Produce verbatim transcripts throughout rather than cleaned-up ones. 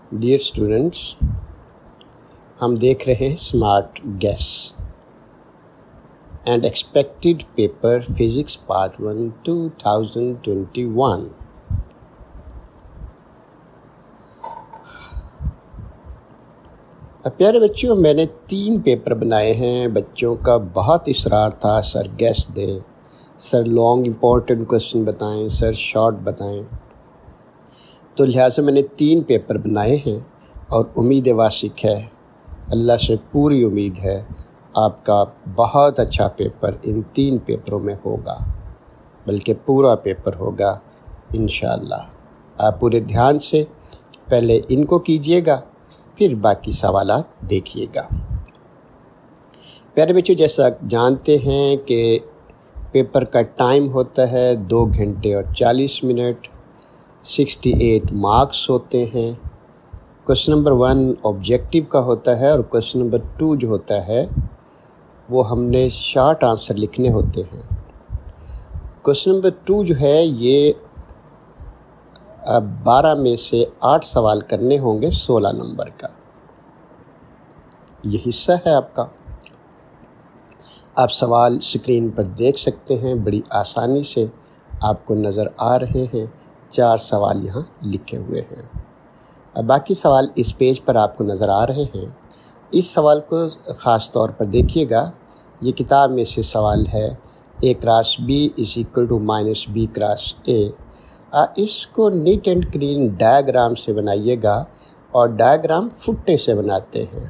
Dear students, हम देख रहे हैं smart guess and expected paper physics part one two thousand twenty one. प्यारे बच्चों, मैंने तीन पेपर बनाए हैं। बच्चों का बहुत इसरार था, सर गैस दें, सर लॉन्ग इम्पोर्टेंट क्वेश्चन बताएं, सर शॉर्ट बताएं। तो लिहाजा मैंने तीन पेपर बनाए हैं और उम्मीद वासिक है, अल्लाह से पूरी उम्मीद है, आपका बहुत अच्छा पेपर इन तीन पेपरों में होगा, बल्कि पूरा पेपर होगा इंशाअल्लाह। आप पूरे ध्यान से पहले इनको कीजिएगा, फिर बाकी सवालात देखिएगा। प्यारे बच्चों, जैसा जानते हैं कि पेपर का टाइम होता है दो घंटे और चालीस मिनट, अड़सठ मार्क्स होते हैं। क्वेश्चन नंबर वन ऑब्जेक्टिव का होता है और क्वेश्चन नंबर टू जो होता है वो हमने शॉर्ट आंसर लिखने होते हैं। क्वेश्चन नंबर टू जो है ये अब बारह में से आठ सवाल करने होंगे सोलह नंबर का। ये हिस्सा है आपका। आप सवाल स्क्रीन पर देख सकते हैं, बड़ी आसानी से आपको नज़र आ रहे हैं। चार सवाल यहाँ लिखे हुए हैं। अब बाकी सवाल इस पेज पर आपको नज़र आ रहे हैं। इस सवाल को ख़ास तौर पर देखिएगा। ये किताब में से सवाल है, A cross B is equal to minus B cross A. इसको नीट एंड क्लीन डायग्राम से बनाइएगा, और डायग्राम फुट्टे से बनाते हैं।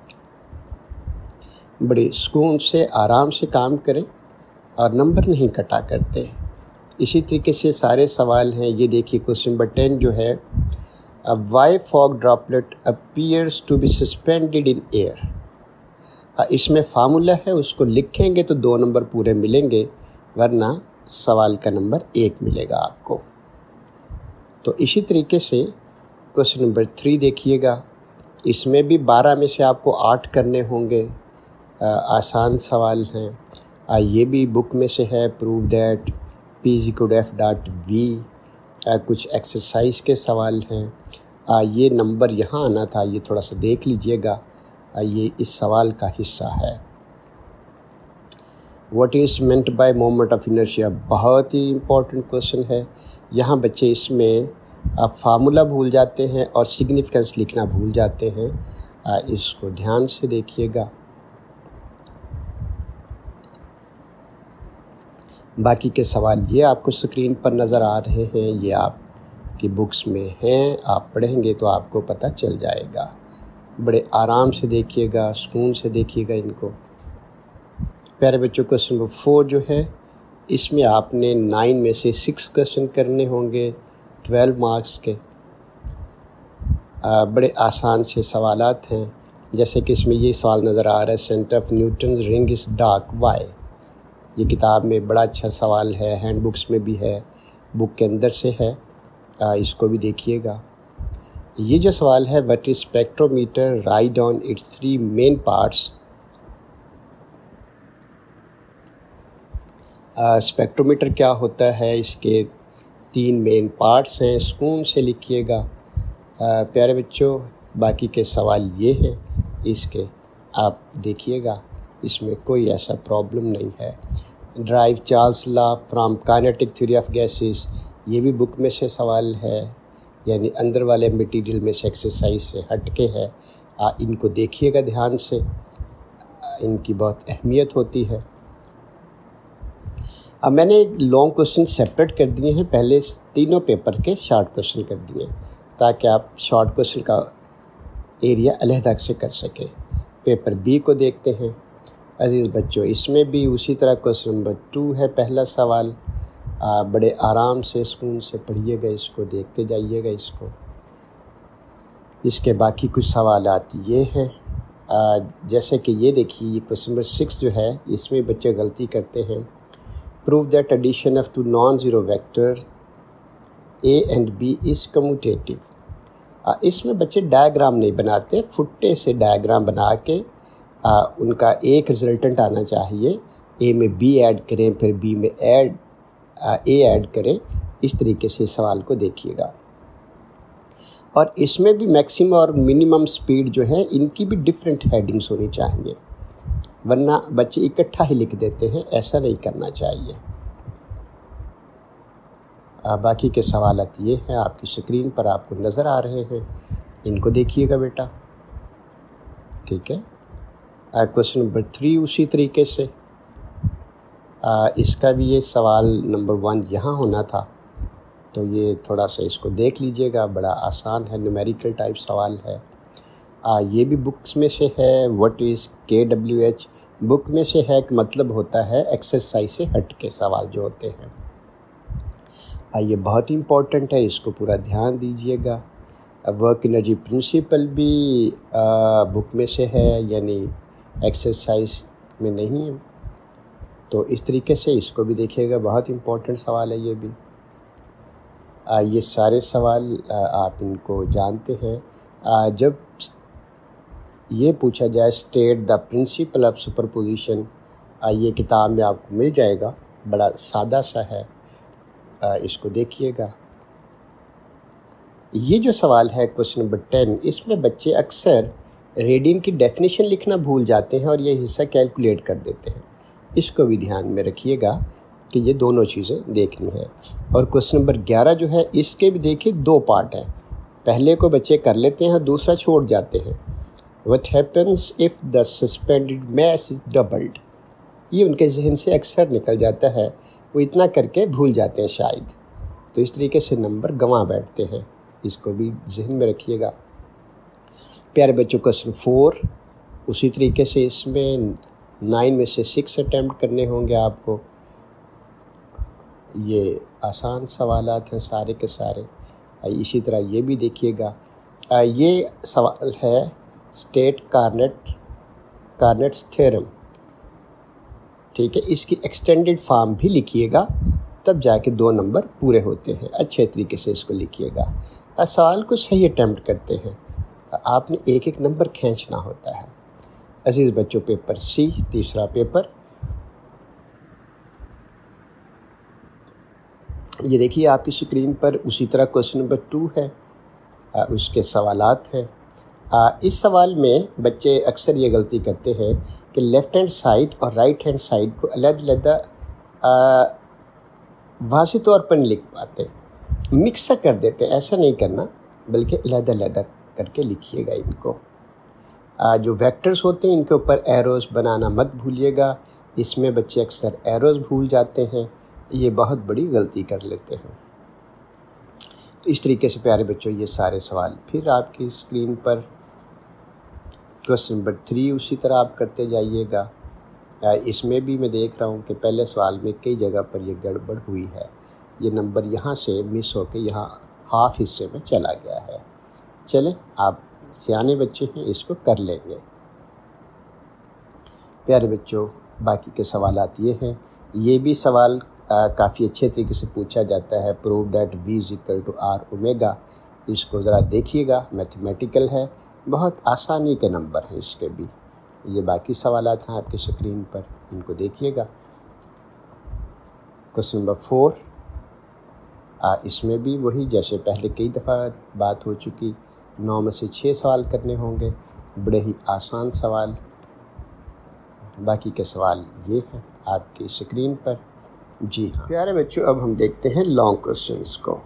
बड़े सुकून से आराम से काम करें और नंबर नहीं कटा करते। इसी तरीके से सारे सवाल हैं। ये देखिए क्वेश्चन नंबर टेन जो है, why fog droplet appears to be suspended in air. इसमें फार्मूला है, उसको लिखेंगे तो दो नंबर पूरे मिलेंगे, वरना सवाल का नंबर एक मिलेगा आपको। तो इसी तरीके से क्वेश्चन नंबर थ्री देखिएगा। इसमें भी बारह में से आपको आठ करने होंगे। आ, आसान सवाल हैं। आ, ये भी बुक में से है, prove that P is equal to F dot V. कुछ एक्सरसाइज के सवाल हैं। आ, ये नंबर यहाँ आना था, ये थोड़ा सा देख लीजिएगा। आ, ये इस सवाल का हिस्सा है। What is meant by moment of inertia, बहुत ही इम्पोर्टेंट क्वेश्चन है। यहाँ बच्चे इसमें आप फार्मूला भूल जाते हैं और सिग्निफिकेंस लिखना भूल जाते हैं। आ, इसको ध्यान से देखिएगा। बाकी के सवाल ये आपको स्क्रीन पर नज़र आ रहे हैं, ये आपकी बुक्स में हैं। आप पढ़ेंगे तो आपको पता चल जाएगा। बड़े आराम से देखिएगा, सुकून से देखिएगा इनको। प्यारे बच्चों, क्वेश्चन नंबर फोर जो है, इसमें आपने नाइन में से सिक्स क्वेश्चन करने होंगे, ट्वेल्व मार्क्स के। आ, बड़े आसान से सवालात हैं। जैसे कि इसमें ये सवाल नज़र आ रहा है, centre of Newton ring is dark why. ये किताब में बड़ा अच्छा सवाल है, हैंड बुक्स में भी है, बुक के अंदर से है। आ, इसको भी देखिएगा। ये जो सवाल है, what is spectrometer, write down its three main parts. Spectrometer क्या होता है, इसके तीन मेन पार्ट्स हैं। सुकून से लिखिएगा प्यारे बच्चों। बाकी के सवाल ये हैं, इसके आप देखिएगा, इसमें कोई ऐसा प्रॉब्लम नहीं है। Derive Charles law from kinetic theory of gases, ये भी बुक में से सवाल है, यानी अंदर वाले मटेरियल में से एक्सरसाइज से हट के है। आ, इनको देखिएगा ध्यान से, इनकी बहुत अहमियत होती है। अब मैंने लॉन्ग क्वेश्चन सेपरेट कर दिए हैं, पहले तीनों पेपर के शॉर्ट क्वेश्चन कर दिए, ताकि आप शॉर्ट क्वेश्चन का एरिया अलग से कर सकें। पेपर बी को देखते हैं अजीज़ बच्चों। इसमें भी उसी तरह क्वेश्चन नंबर टू है, पहला सवाल। आ, बड़े आराम से सुकून से पढ़िएगा, इसको देखते जाइएगा इसको। इसके बाकी कुछ सवालात ये हैं, आ, जैसे कि ये देखिए, ये क्वेश्चन नंबर सिक्स जो है, इसमें बच्चे गलती करते हैं। Prove that addition of two non zero vector A and B is commutative. इसमें बच्चे डायग्राम नहीं बनाते, फुट्टे से डायग्राम बना के आ, उनका एक रिजल्टेंट आना चाहिए। ए में बी ऐड करें, फिर बी में ऐड ए ऐड करें। इस तरीके से सवाल को देखिएगा। और इसमें भी मैक्सिमम और मिनिमम स्पीड जो है इनकी भी डिफरेंट हेडिंग्स होनी चाहिए, वरना बच्चे इकट्ठा ही लिख देते हैं, ऐसा नहीं करना चाहिए। आ, बाकी के सवालात ये हैं, आपकी स्क्रीन पर आपको नज़र आ रहे हैं, इनको देखिएगा बेटा। ठीक है, क्वेश्चन नंबर थ्री उसी तरीके से आ, इसका भी ये सवाल नंबर वन यहाँ होना था, तो ये थोड़ा सा इसको देख लीजिएगा, बड़ा आसान है, न्यूमेरिकल टाइप सवाल है। आ, ये भी बुक्स में से है, what is K W H book में से है, कि मतलब होता है एक्सरसाइज से हट के सवाल जो होते हैं। आ, ये बहुत इम्पोर्टेंट है, इसको पूरा ध्यान दीजिएगा। वर्क एनर्जी प्रिंसिपल भी आ, बुक में से है, यानी एक्सरसाइज में नहीं है, तो इस तरीके से इसको भी देखिएगा, बहुत इम्पोर्टेंट सवाल है ये भी। आ, ये सारे सवाल आ, आप इनको जानते हैं। आ, जब ये पूछा जाए state the principle of superposition, ये किताब में आपको मिल जाएगा, बड़ा सादा सा है, आ, इसको देखिएगा। ये जो सवाल है क्वेश्चन नंबर टेन, इसमें बच्चे अक्सर रेडियन की डेफिनेशन लिखना भूल जाते हैं और ये हिस्सा कैलकुलेट कर देते हैं, इसको भी ध्यान में रखिएगा कि ये दोनों चीज़ें देखनी है। और क्वेश्चन नंबर ग्यारह जो है, इसके भी देखिए दो पार्ट हैं, पहले को बच्चे कर लेते हैं, दूसरा छोड़ जाते हैं। What happens if the suspended mass is doubled? ये उनके जहन से अक्सर निकल जाता है, वो इतना करके भूल जाते हैं शायद, तो इस तरीके से नंबर गंवा बैठते हैं, इसको भी जहन में रखिएगा। प्यारे बच्चों, क्वेश्चन फोर उसी तरीके से, इसमें नाइन में से सिक्स अटैम्प्ट करने होंगे आपको। ये आसान सवालात हैं सारे के सारे। इसी तरह ये भी देखिएगा, ये सवाल है स्टेट कार्नेट कार्नेट्स थ्योरम। ठीक है, इसकी एक्सटेंडेड फॉर्म भी लिखिएगा, तब जाके दो नंबर पूरे होते हैं। अच्छे तरीके से इसको लिखिएगा। सवाल को सही अटैम्प्ट करते हैं, आपने एक एक नंबर खींचना होता है। अजीज़ बच्चों, पेपर सी, तीसरा पेपर, ये देखिए आपकी स्क्रीन पर, उसी तरह क्वेश्चन नंबर टू है, उसके सवालात हैं। इस सवाल में बच्चे अक्सर ये गलती करते हैं कि लेफ़्ट हैंड साइड और राइट हैंड साइड को अलग-अलग वाज़ेह तौर पर नहीं लिख पाते, मिक्स कर देते हैं। ऐसा नहीं करना, बल्कि अलग-अलग करके लिखिएगा इनको। आ, जो वेक्टर्स होते हैं इनके ऊपर एरोज़ बनाना मत भूलिएगा, इसमें बच्चे अक्सर एरोज़ भूल जाते हैं, ये बहुत बड़ी गलती कर लेते हैं। तो इस तरीके से प्यारे बच्चों, ये सारे सवाल फिर आपकी स्क्रीन पर। क्वेश्चन नंबर थ्री उसी तरह आप करते जाइएगा। इसमें भी मैं देख रहा हूँ कि पहले सवाल में कई जगह पर ये गड़बड़ हुई है, ये नंबर यहाँ से मिस होकर यहाँ हाफ हिस्से में चला गया है। चलें, आप सियाने बच्चे हैं, इसको कर लेंगे। प्यारे बच्चों, बाकी के सवालात ये हैं। ये भी सवाल काफ़ी अच्छे तरीके से पूछा जाता है, prove that V is equal to R omega. इसको ज़रा देखिएगा, मैथमेटिकल है, बहुत आसानी के नंबर हैं इसके भी। ये बाकी सवालात हैं आपकी स्क्रीन पर, इनको देखिएगा। क्वेश्चन नंबर फोर, इसमें भी वही जैसे पहले कई दफ़ा बात हो चुकी, नौ में से छः सवाल करने होंगे, बड़े ही आसान सवाल। बाकी के सवाल ये हैं आपकी स्क्रीन पर। जी हाँ प्यारे बच्चों, अब हम देखते हैं लॉन्ग क्वेश्चंस को।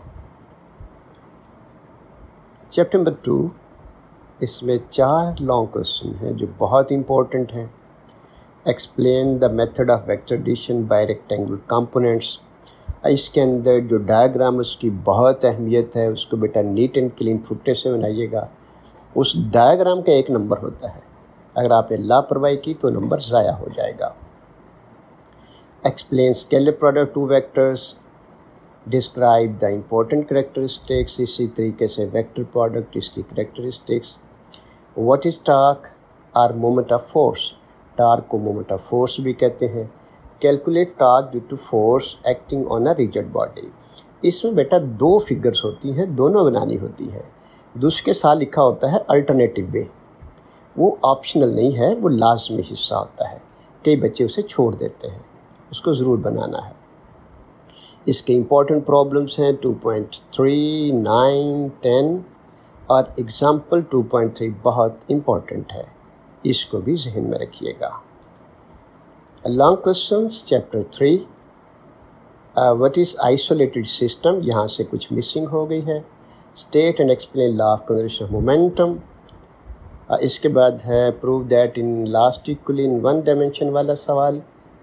चैप्टर नंबर टू, इसमें चार लॉन्ग क्वेश्चन हैं जो बहुत इंपॉर्टेंट हैं। Explain the method of vector addition by rectangular components. इसके अंदर जो डायग्राम उसकी बहुत अहमियत है, उसको बेटा नीट एंड क्लीन फुटे से बनाइएगा। उस डायग्राम का एक नंबर होता है, अगर आपने लापरवाही की तो नंबर ज़ाया हो जाएगा। Explain scalar product two vectors, describe the important characteristics. इसी तरीके से वेक्टर प्रोडक्ट, इसकी characteristics. What is torque or moment of force, torque को मोमेंट ऑफ फोर्स भी कहते हैं। Calculate torque due to force acting on a rigid body. इसमें बेटा दो फिगर्स होती हैं, दोनों बनानी होती है। दूसरे साथ लिखा होता है अल्टरनेटिव वे, वो ऑप्शनल नहीं है, वो लाजमी हिस्सा होता है। कई बच्चे उसे छोड़ देते हैं, उसको ज़रूर बनाना है। इसके इम्पॉर्टेंट प्रॉब्लम्स हैं two point three, nine, ten. और एग्जाम्पल टू पॉइंट थ्री बहुत इम्पोर्टेंट है, इसको भी जहन में रखिएगा। Long questions chapter three, what is isolated system, यहाँ से कुछ मिसिंग हो गई है। State and explain law of conservation of momentum. इसके बाद है prove that in last equally in one dimension वाला सवाल।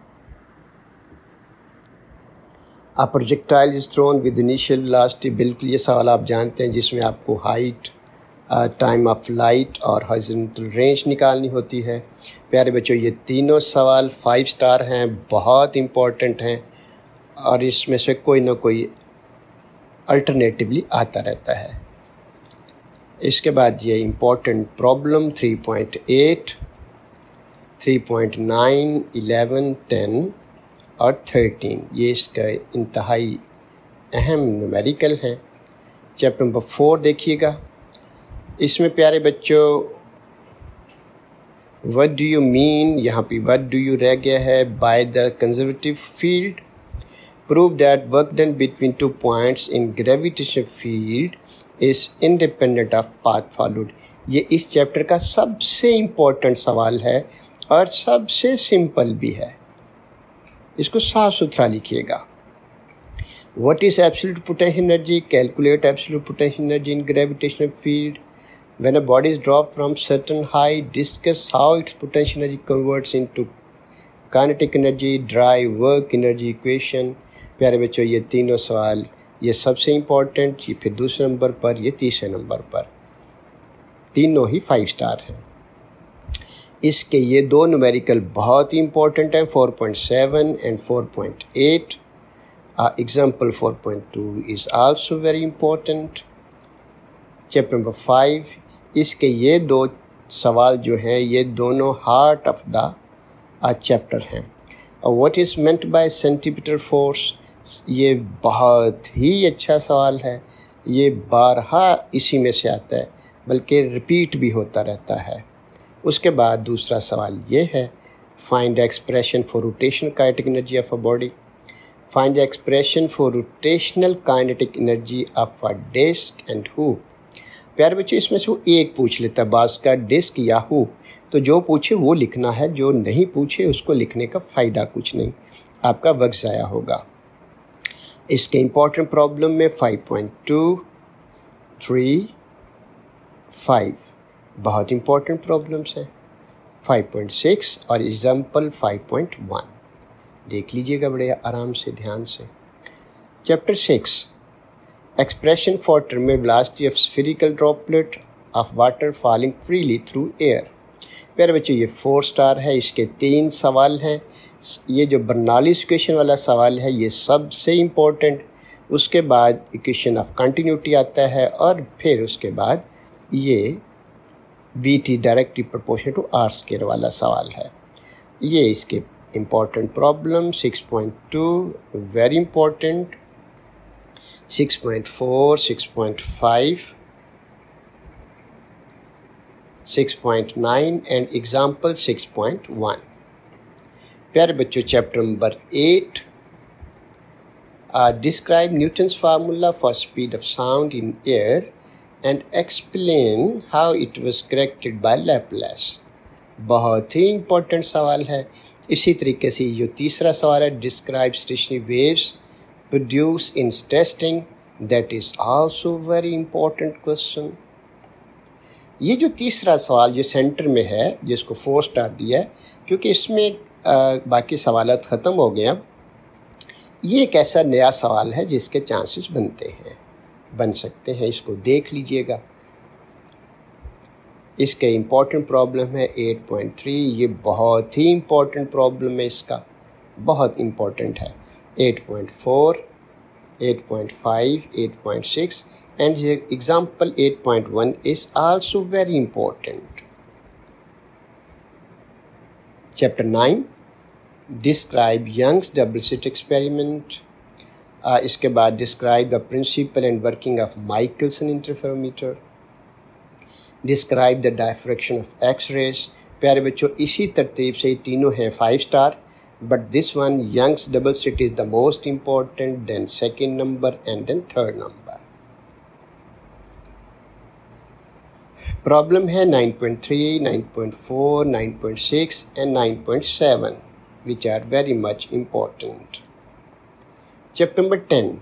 A projectile is thrown with initial velocity, बिल्कुल ये सवाल आप जानते हैं, जिसमें आपको हाइट, टाइम ऑफ लाइट और हॉरिजॉन्टल रेंज निकालनी होती है। प्यारे बच्चों, ये तीनों सवाल फाइव स्टार हैं, बहुत इम्पोर्टेंट हैं और इसमें से कोई ना कोई अल्टरनेटिवली आता रहता है। इसके बाद ये important problem three point eight, three point nine, eleven, ten और थर्टीन, ये इसका इंतहाई अहम न्यूमेरिकल है। चैप्टर नंबर फोर देखिएगा, इसमें प्यारे बच्चों व्हाट डू यू मीन, यहाँ पे व्हाट डू यू रह गया है, by the conservative field. Prove that work done between two points in gravitational field is independent of path followed. ये इस चैप्टर का सबसे इम्पोर्टेंट सवाल है और सबसे सिंपल भी है, इसको साफ सुथरा लिखिएगा। What is absolute potential energy, calculate absolute potential energy in gravitational field. When a body is dropped from certain height, discuss how its potential energy converts into kinetic energy, drive, work, energy equation। प्यारे बच्चों, ये तीनों सवाल, ये सबसे important, ये फिर दूसरे नंबर पर, ये तीसरे नंबर पर, तीनों ही फाइव स्टार हैं। इसके ये दो न्यूमेरिकल बहुत ही इम्पोर्टेंट हैं, four point seven and four point eight. Example four point two is also very important. Chapter number five, इसके ये दो सवाल जो हैं, ये दोनों हार्ट ऑफ द चैप्टर हैं। और what is meant by centripetal force, ये बहुत ही अच्छा सवाल है, ये बारहा इसी में से आता है, बल्कि रिपीट भी होता रहता है। उसके बाद दूसरा सवाल ये है, find the expression for rotational kinetic energy of a body. Find the expression for rotational kinetic energy of a disc and hoop. प्यारे बच्चे, इसमें से वो एक पूछ लेता है, बास का डिस्क या हुप, तो जो पूछे वो लिखना है, जो नहीं पूछे उसको लिखने का फ़ायदा कुछ नहीं, आपका वक्त ज़ाया होगा। इसके इम्पॉर्टेंट प्रॉब्लम में five point two, three, five बहुत इम्पॉर्टेंट प्रॉब्लम्स हैं, फाइव पॉइंट सिक्स और एग्जाम्पल फाइव पॉइंट वन देख लीजिएगा बड़े आराम से, ध्यान से। Chapter six, expression for terminal velocity of spherical droplet of water falling freely through air. प्यारे बच्चों, ये फोर स्टार है, इसके तीन सवाल हैं। ये जो बर्नौलीज़ इक्वेशन वाला सवाल है, ये सबसे इम्पोर्टेंट। उसके बाद इक्वेशन ऑफ कंटिन्यूटी आता है और फिर उसके बाद ये V T directly proportional to R square वाला सवाल है। ये इसके important problem. Six point two very important, six point four, six point five, six point nine and example six point one. प्यारे बच्चों, chapter number eight, describe Newton's formula for speed of sound in air and explain how it was corrected by Laplace. बहुत ही important सवाल है। इसी तरीके से जो तीसरा सवाल है, describe stationary waves produce in testing, that is also very important question. ये जो तीसरा सवाल जो सेंटर में है, जिसको फोर स्टार दिया है, क्योंकि इसमें आ, बाकी सवालात ख़त्म हो गए। अब ये एक ऐसा नया सवाल है जिसके चांसेस बनते हैं, बन सकते हैं, इसको देख लीजिएगा। इसके इम्पोर्टेंट प्रॉब्लम है एट पॉइंट थ्री, ये बहुत ही इम्पोर्टेंट प्रॉब्लम है, इसका बहुत इम्पोर्टेंट है। Eight point four, eight point five, eight point six and the example eight point one is also very important. Chapter nine, describe Young's double slit experiment. uh, इसके बाद describe the principle and working of Michelson interferometer. Describe the diffraction of X-rays. प्यारे बच्चों, इसी तरतीब से ये तीनों हैं five star, but this one Young's double slit is the most important, then second number and then third number. Problem है nine point three, nine point four, nine point six and nine point seven which are very much important. Chapter number ten,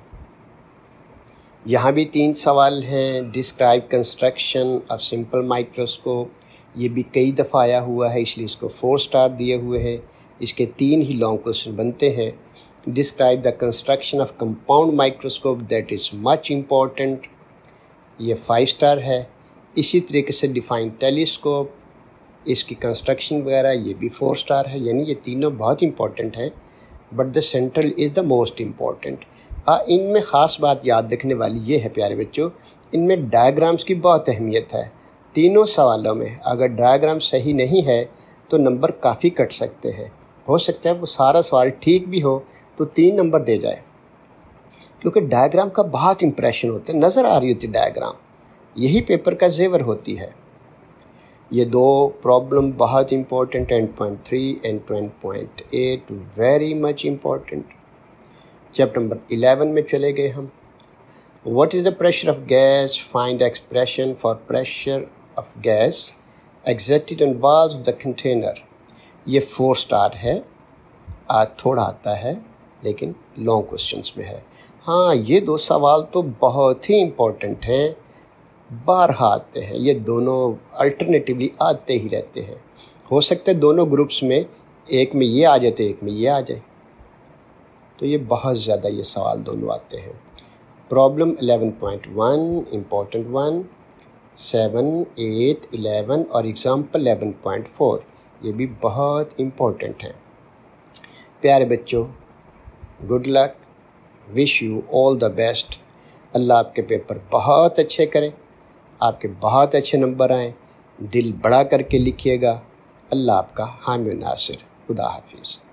यहाँ भी तीन सवाल हैं. Describe construction of simple microscope. ये भी कई दफ़ा आया हुआ है इसलिए इसको फोर स्टार दिए हुए हैं. इसके तीन ही लॉन्ग क्वेश्चन बनते हैं. Describe the construction of compound microscope, that is much important. ये फाइव स्टार है. इसी तरीके से डिफाइन टेलीस्कोप, इसकी कंस्ट्रक्शन वगैरह ये भी फोर स्टार है. यानी ये तीनों बहुत इंपॉर्टेंट हैं, but the central is the most important. इनमें ख़ास बात याद रखने वाली ये है प्यारे बच्चों, इनमें डायग्राम्स की बहुत अहमियत है. तीनों सवालों में अगर डायग्राम सही नहीं है तो नंबर काफ़ी कट सकते हैं. हो सकता है वो सारा सवाल ठीक भी हो तो तीन नंबर दे जाए, क्योंकि डायग्राम का बहुत इंप्रेशन होता है. नज़र आ रही होती डायग्राम, यही पेपर का जेवर होती है. ये दो प्रॉब्लम बहुत important, ten point three and ten point eight very much important. Chapter number eleven में चले गए हम. What is the pressure of gas, find expression for pressure of gas exerted on walls of the container. ये four star है. आज थोड़ा आता है लेकिन लॉन्ग क्वेश्चंस में है. हाँ, ये दो सवाल तो बहुत ही इम्पोर्टेंट हैं, बारहा आते हैं. ये दोनों अल्टरनेटिवली आते ही रहते हैं. हो सकता है दोनों ग्रुप्स में एक में ये आ जाए तो एक में ये आ जाए. तो ये बहुत ज़्यादा ये सवाल दोनों आते हैं. Problem eleven point one important one, seven, eight, eleven और एग्जाम्पल इलेवन पॉइंट फोर ये भी बहुत इम्पोर्टेंट हैं. प्यारे बच्चों, good luck, wish you all the best. अल्लाह आपके पेपर बहुत अच्छे करे, आपके बहुत अच्छे नंबर आएँ. दिल बड़ा करके लिखिएगा. अल्लाह आपका हामी नासिर. खुदा हाफिज़.